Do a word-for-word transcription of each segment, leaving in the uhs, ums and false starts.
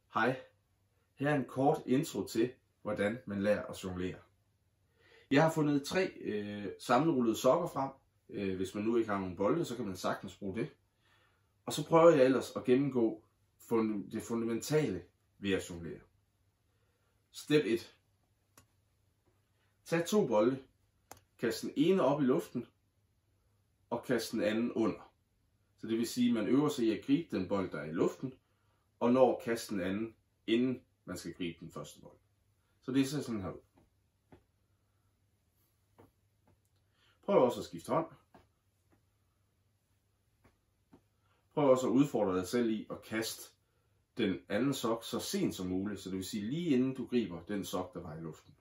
Hej, her er en kort intro til, hvordan man lærer at jonglere. Jeg har fundet tre øh, sammenrullede sokker frem. Øh, hvis man nu ikke har nogen bolde, så kan man sagtens bruge det. Og så prøver jeg ellers at gennemgå fund- det fundamentale ved at jonglere. Step et. Tag to bolde, kast den ene op i luften og kast den anden under. Så det vil sige, at man øver sig i at gribe den bold, der er i luften, og når at kaste den anden, inden man skal gribe den første bold. Så det ser sådan her ud. Prøv også at skifte hånd. Prøv også at udfordre dig selv i at kaste den anden sok så sent som muligt, så det vil sige lige inden du griber den sok, der var i luften.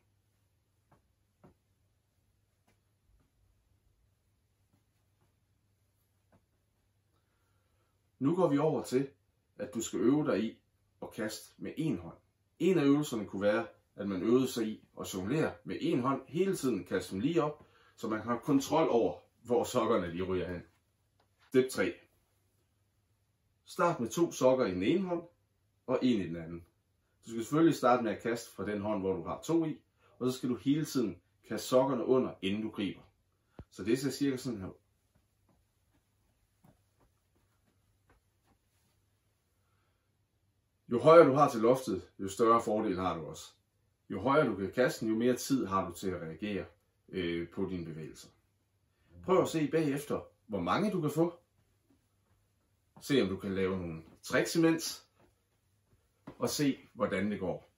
Nu går vi over til, at du skal øve dig i at kaste med en hånd. En af øvelserne kunne være, at man øvede sig i at jonglere med en hånd, hele tiden kaste dem lige op, så man har kontrol over, hvor sokkerne de ryger hen. Step tre. Start med to sokker i den ene hånd, og en i den anden. Du skal selvfølgelig starte med at kaste fra den hånd, hvor du har to i, og så skal du hele tiden kaste sokkerne under, inden du griber. Så det ser cirka sådan her ud. Jo højere du har til loftet, jo større fordel har du også. Jo højere du kan kaste den, jo mere tid har du til at reagere øh, på dine bevægelser. Prøv at se bagefter, hvor mange du kan få. Se om du kan lave nogle tricks imens, og se hvordan det går.